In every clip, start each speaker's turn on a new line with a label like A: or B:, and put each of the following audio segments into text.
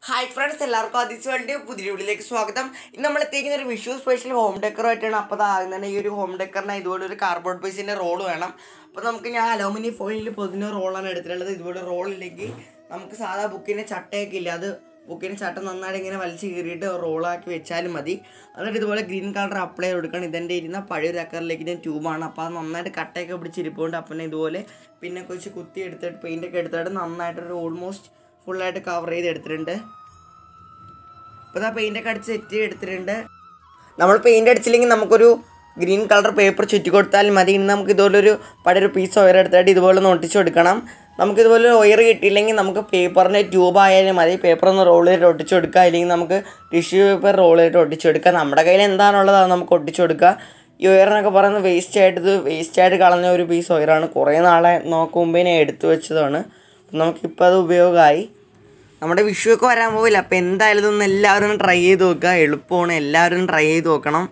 A: Hi friends, എല്ലാവർക്കും Adhisworld പുതിയ വീഡിയോയിലേക്ക് സ്വാഗതം. ഇന്ന് നമ്മൾ എത്തിയിരിക്കുന്ന ഒരു വിഷു സ്പെഷ്യൽ ഹോം ഡെക്കർ ആയിട്ടാണ്. അപ്പോൾ അങ്ങനെ ഈ ഒരു ഹോം ഡെക്കറിന് ഇതുപോലെ ഒരു കാർഡ്ബോർഡ് പീസിന്റെ റോൾ വേണം. അപ്പോൾ നമുക്ക് ഞാൻ അലൂമിനിയം ഫോയിലിൽ പൊതിഞ്ഞ റോളാണ് എടുത്തിട്ടുള്ളത്. ഇതുപോലെ റോൾ ഇല്ലെങ്കിൽ നമുക്ക് സാധാ ബുക്കിന്റെ ചട്ടയൊക്കെ ഇല്ല, അത് ബുക്കിന്റെ ചട്ട നന്നായിട്ട് ഇങ്ങനെ വലിച്ചു കീറിയിട്ട് റോളാക്കി വെച്ചാലും മതി. എന്നിട്ട് ഇതുപോലെ ഗ്രീൻ കളർ അപ്ലൈ കൊടുക്കണം. ഇതെൻ്റെ ഇരുന്ന പഴയൊരു അക്കറിലേക്ക് ഞാൻ ട്യൂബാണ്. അപ്പോൾ അത് നന്നായിട്ട് കട്ടയൊക്കെ പിടിച്ചിരിപ്പുണ്ട്. അപ്പം ഇതുപോലെ പിന്നെ കുറച്ച് കുത്തി എടുത്തിട്ട് പെയിൻ്റൊക്കെ എടുത്തിട്ട് നന്നായിട്ടൊരു ഓൾമോസ്റ്റ് ഫുള്ളായിട്ട് കവർ ചെയ്ത് എടുത്തിട്ടുണ്ട്. അപ്പോൾ ആ പെയിൻ്റൊക്കെ അടിച്ച് സെറ്റ് എടുത്തിട്ടുണ്ട്. നമ്മൾ പെയിൻ്റ് അടിച്ചില്ലെങ്കിൽ നമുക്കൊരു ഗ്രീൻ കളർ പേപ്പർ ചുറ്റി കൊടുത്താലും മതി. ഇനി നമുക്ക് ഇതുപോലൊരു പഴയൊരു പീസ് ഒയർ എടുത്തിട്ട് ഇതുപോലെ ഒന്ന് ഒട്ടിച്ച് കൊടുക്കണം. നമുക്കിതുപോലെ ഒയർ കിട്ടിയില്ലെങ്കിൽ നമുക്ക് പേപ്പറിൻ്റെ ട്യൂബ് ആയാലും മതി. പേപ്പർ ഒന്ന് റോൾ ചെയ്തിട്ട് ഒട്ടിച്ച് കൊടുക്കുക, അല്ലെങ്കിൽ നമുക്ക് ടിഷ്യൂ പേപ്പർ റോൾ ചെയ്തിട്ട് ഒട്ടിച്ച് കൊടുക്കുക. നമ്മുടെ കയ്യിൽ എന്താണുള്ളത് അത് നമുക്ക് ഒട്ടിച്ച് കൊടുക്കുക. ഈ ഒയറിനൊക്കെ പറയുന്നത് വേസ്റ്റായിട്ട് കളഞ്ഞ ഒരു പീസ് ഒയറാണ്. കുറേ നാളെ നോക്കുമ്പോൾ ഞാൻ എടുത്തു വെച്ചതാണ്. നമുക്കിപ്പോൾ അത് ഉപയോഗമായി. നമ്മുടെ വിഷുവൊക്കെ വരാൻ പോവില്ല. അപ്പോൾ എന്തായാലും ഇതൊന്ന് എല്ലാവരും ട്രൈ ചെയ്ത് നോക്കുക. എളുപ്പമാണ്, എല്ലാവരും ട്രൈ ചെയ്ത് നോക്കണം.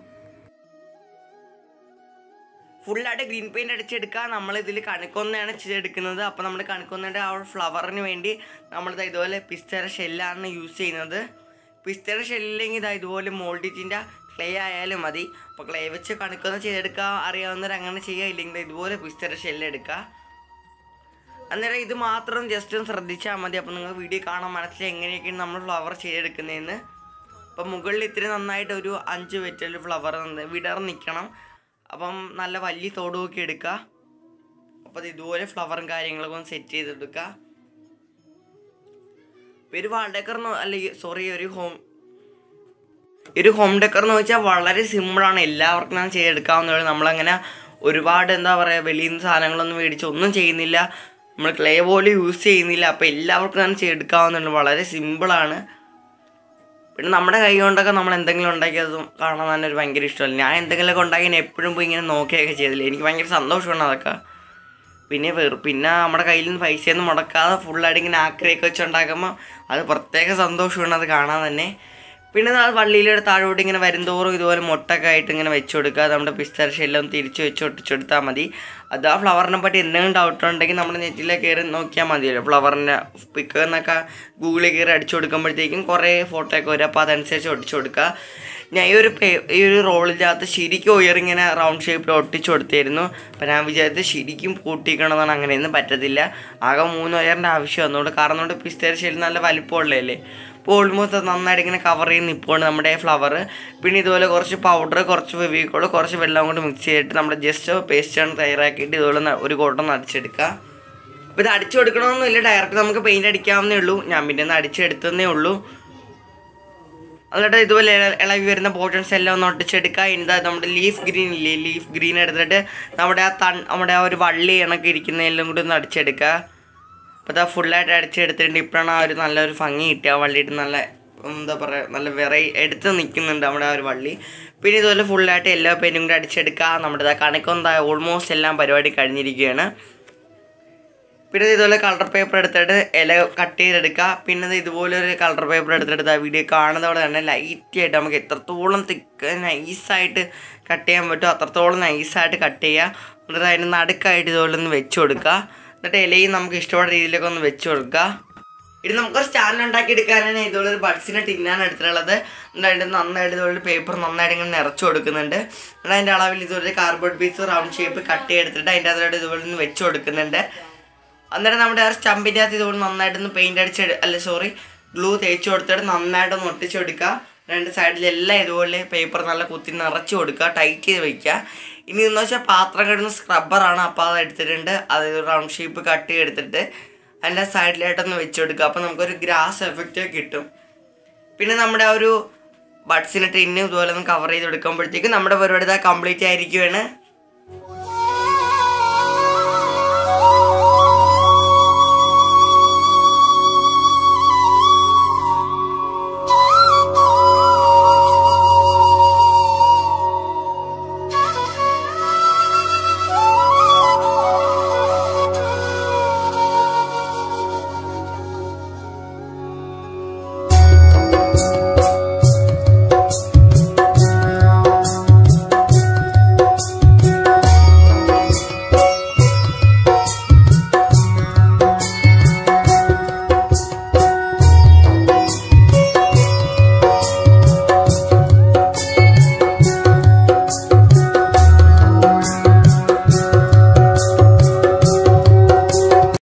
A: ഫുള്ളായിട്ട് ഗ്രീൻ പെയിൻറ്റ് അടിച്ചെടുക്കുക. നമ്മളിതിൽ കണിക്കൊന്നയാണ് ചെയ്തെടുക്കുന്നത്. അപ്പോൾ നമ്മൾ കണിക്കൊന്നയുടെ ആ ഫ്ലവറിന് വേണ്ടി നമ്മളിത് ഇതുപോലെ പിസ്തയുടെ ഷെല്ലാണ് യൂസ് ചെയ്യുന്നത്. പിസ്തയുടെ ഷെല്ലില്ലെങ്കിൽ ഇതാ ഇതുപോലെ മോൾഡിറ്റിൻ്റെ ക്ലേ ആയാലും മതി. അപ്പോൾ ക്ലേ വെച്ച് കണിക്കൊന്ന ചെയ്തെടുക്കുക അറിയാവുന്നവർ അങ്ങനെ ചെയ്യുക, ഇല്ലെങ്കിൽ ഇതുപോലെ പിസ്തയുടെ ഷെല്ലെടുക്കുക. അന്നേരം ഇത് മാത്രം ജസ്റ്റ് ഒന്ന് ശ്രദ്ധിച്ചാൽ മതി. അപ്പോൾ നിങ്ങൾ വീഡിയോ കാണാൻ മനസ്സിലായി എങ്ങനെയൊക്കെയാണ് നമ്മൾ ഫ്ലവർ ചെയ്തെടുക്കുന്നതെന്ന്. അപ്പം മുകളിൽ ഇത്തിരി നന്നായിട്ട് ഒരു 5 വെറ്റൽ ഫ്ലവർ വിടർന്ന് നിൽക്കണം. അപ്പം നല്ല വലിയ തോടുമൊക്കെ എടുക്കുക. അപ്പോൾ അത് ഇതുപോലെ ഫ്ലവറും കാര്യങ്ങളൊക്കെ ഒന്ന് സെറ്റ് ചെയ്തെടുക്കുക. ഒരു വാൾ ഡെക്കർ ഒരു ഹോം ഡെക്കർ എന്ന് വെച്ചാൽ വളരെ സിമ്പിളാണ്, എല്ലാവർക്കും ഞാൻ ചെയ്തെടുക്കാവുന്നതാണ്. നമ്മളങ്ങനെ ഒരുപാട് എന്താ പറയുക വെളിയിൽ നിന്ന് സാധനങ്ങളൊന്നും മേടിച്ച് ഒന്നും ചെയ്യുന്നില്ല, നമ്മൾ ക്ലേ പോലും യൂസ് ചെയ്യുന്നില്ല. അപ്പോൾ എല്ലാവർക്കും ഞാൻ ചെയ്തെടുക്കാവുന്നതാണ്, വളരെ സിമ്പിളാണ്. പിന്നെ നമ്മുടെ കൈ കൊണ്ടൊക്കെ നമ്മൾ എന്തെങ്കിലും ഉണ്ടാക്കിയത് കാണാൻ തന്നെ ഒരു ഭയങ്കര ഇഷ്ടമല്ല. ഞാൻ എന്തെങ്കിലുമൊക്കെ ഉണ്ടാക്കി ഞാൻ എപ്പോഴും പോയി ഇങ്ങനെ നോക്കിയൊക്കെ ചെയ്തില്ല, എനിക്ക് ഭയങ്കര സന്തോഷമാണ് അതൊക്കെ. പിന്നെ നമ്മുടെ കയ്യിൽ നിന്ന് പൈസയൊന്നും മുടക്കാതെ ഫുള്ളായിട്ട് ഇങ്ങനെ ആക്രിയൊക്കെ വെച്ച് ഉണ്ടാക്കുമ്പോൾ അത് പ്രത്യേക സന്തോഷമാണ് അത് കാണാൻ തന്നെ. പിന്നെ അത് വള്ളിയിലൂടെ താഴോട്ട് ഇങ്ങനെ വരുന്തോറും ഇതുപോലെ മുട്ടൊക്കെ ആയിട്ട് ഇങ്ങനെ വെച്ച് കൊടുക്കുക. നമ്മുടെ പിസ്തയുടെ ഷെല്ലൊന്ന് തിരിച്ച് വെച്ച് ഒട്ടിച്ചെടുത്താൽ മതി. അത് ആ ഫ്ലവറിനെ പറ്റി എന്തെങ്കിലും ഡൗട്ട് ഉണ്ടെങ്കിൽ നമ്മുടെ നെറ്റിലേക്ക് കയറി നോക്കിയാൽ മതിയല്ലോ. ഫ്ലവറിൻ്റെ പിക്ക് എന്നൊക്കെ ഗൂഗിളിൽ കയറി അടിച്ചു കൊടുക്കുമ്പോഴത്തേക്കും കുറേ ഫോട്ടോ ഒക്കെ വരും. അപ്പോൾ അതനുസരിച്ച് ഒട്ടിച്ചു കൊടുക്കുക. ഞാൻ ഈ ഒരു റോളിനകത്ത് ശരിക്കും ഉയറിങ്ങനെ റൗണ്ട് ഷേപ്പിൽ ഒട്ടിച്ചു കൊടുത്തായിരുന്നു. അപ്പോൾ ഞാൻ വിചാരിച്ചത് ശരിക്കും പൂട്ടിക്കണമെന്നാണ്, അങ്ങനെയൊന്നും പറ്റത്തില്ല. ആകെ 3 ഉയറിൻ്റെ ആവശ്യം വന്നുകൊണ്ട്, കാരണം നമ്മുടെ പിസ്തയുടെ ഷെല്ല് നല്ല വലിപ്പമുള്ളതല്ലേ. ഇപ്പോൾ ഓൾമോസ്റ്റ് നന്നായിട്ട് ഇങ്ങനെ കവർ ചെയ്ത് നിൽപ്പുണ്ട് നമ്മുടെ ഫ്ലവർ. പിന്നെ ഇതുപോലെ കുറച്ച് പൗഡർ, കുറച്ച് ഫെവിക്കോൾ, കുറച്ച് വെള്ളം കൊണ്ട് മിക്സ് ചെയ്തിട്ട് നമ്മുടെ ജസ്റ്റ് പേസ്റ്റാണ് തയ്യാറാക്കിയിട്ട് ഇതുപോലെ ഒരു കോട്ടം അടിച്ചെടുക്കുക. അപ്പോൾ ഇത് അടിച്ചു കൊടുക്കണമെന്നില്ല, ഡയറക്റ്റ് നമുക്ക് പെയിൻറ്റ് അടിക്കാവുന്നേ ഉള്ളൂ. ഞാൻ പിന്നെ ഒന്ന് അടിച്ചെടുത്തതേ ഉള്ളൂ. എന്നിട്ട് ഇതുപോലെ ഇളകി വരുന്ന പോർഷൻസ് എല്ലാം ഒന്ന് ഒട്ടിച്ചെടുക്കുക. ഇനി നമ്മുടെ ലീഫ് ഗ്രീൻ എടുത്തിട്ട് നമ്മുടെ ആ ഒരു വള്ളി കണക്ക് ഇരിക്കുന്നതെല്ലാം കൂടി ഒന്ന് അടിച്ചെടുക്കുക. അപ്പോൾ അത് ഫുള്ളായിട്ട് അടിച്ചെടുത്തിട്ടുണ്ട്. ഇപ്പോഴാണ് ആ ഒരു നല്ലൊരു ഭംഗി കിട്ടുക. വള്ളിയിട്ട് നല്ല എന്താ പറയുക, നല്ല എടുത്ത് നിൽക്കുന്നുണ്ട് നമ്മുടെ ആ ഒരു വള്ളി. പിന്നെ ഇതുപോലെ ഫുള്ളായിട്ട് എല്ലാ പെയിൻറ്റും കൂടി അടിച്ചെടുക്കുക. നമ്മുടെ കണക്കൊന്ന ഓൾമോസ്റ്റ് എല്ലാം പരിപാടി കഴിഞ്ഞിരിക്കുകയാണ്. പിന്നെ ഇതുപോലെ കളർ പേപ്പർ എടുത്തിട്ട് ഇല കട്ട് ചെയ്തെടുക്കുക. പിന്നെ ഇതുപോലെ ഒരു കളർ പേപ്പർ എടുത്തിട്ട് ആ വീഡിയോ കാണുന്നതോടെ തന്നെ ലൈറ്റായിട്ട് നമുക്ക് എത്രത്തോളം നൈസായിട്ട് കട്ട് ചെയ്യാൻ പറ്റുമോ അത്രത്തോളം നൈസായിട്ട് കട്ട് ചെയ്യുക. എന്നിട്ട് അതിന് നടുക്കായിട്ട് ഇതുപോലെ ഒന്ന് വെച്ച് കൊടുക്കുക. എന്നിട്ട് ഇലയും നമുക്ക് ഇഷ്ടമുള്ള രീതിയിലൊക്കെ ഒന്ന് വെച്ച് കൊടുക്കുക. ഇത് നമുക്കൊരു സ്റ്റാൻഡ് ഉണ്ടാക്കി എടുക്കാനാണ് ഇതുപോലെ ഒരു ബഡ്സിൻ്റെ ടിന്നാണ് എടുത്തിട്ടുള്ളത്. എന്നിട്ട് നന്നായിട്ട് ഇതുപോലെ പേപ്പർ നന്നായിട്ട് ഇങ്ങനെ നിറച്ച് കൊടുക്കുന്നുണ്ട്. എന്നിട്ട് അതിൻ്റെ അളവിൽ ഇതുപോലെ cardboard piece round shape cut ചെയ്തെടുത്തിട്ട് അതിൻ്റെ അതിലോട്ട് ഇതുപോലെ ഒന്ന് വെച്ച് കൊടുക്കുന്നുണ്ട്. അന്നേരം നമ്മുടെ ആ സ്റ്റമ്പിൻ്റെ അകത്ത് ഇതുപോലെ നന്നായിട്ടൊന്ന് ഗ്ലൂ തേച്ച് കൊടുത്തിട്ട് നന്നായിട്ടൊന്ന് ഒട്ടിച്ചെടുക്കുക. 2 സൈഡിലെല്ലാം ഇതുപോലെ പേപ്പർ നല്ല കുത്തി നിറച്ച് കൊടുക്കുക, ടൈറ്റ് ചെയ്ത് വയ്ക്കുക. ഇനി എന്ന് വെച്ചാൽ പാത്രം കഴുകുന്ന സ്ക്രബ്ബറാണ്. അപ്പോൾ അത് എടുത്തിട്ടുണ്ട്, അത് റൗണ്ട് ഷേപ്പ് കട്ട് ചെയ്തെടുത്തിട്ട് അതിൻ്റെ സൈഡിലായിട്ടൊന്ന് വെച്ച് കൊടുക്കുക. അപ്പോൾ നമുക്കൊരു ഗ്രാസ് എഫക്റ്റ് കിട്ടും. പിന്നെ നമ്മുടെ ആ ഒരു ബഡ്സിൻ്റെ ടിന്ന് ഇതുപോലെ ഒന്ന് കവർ ചെയ്ത് കൊടുക്കുമ്പോഴത്തേക്കും നമ്മുടെ പരിപാടി കംപ്ലീറ്റ് ആയിരിക്കുകയാണ്.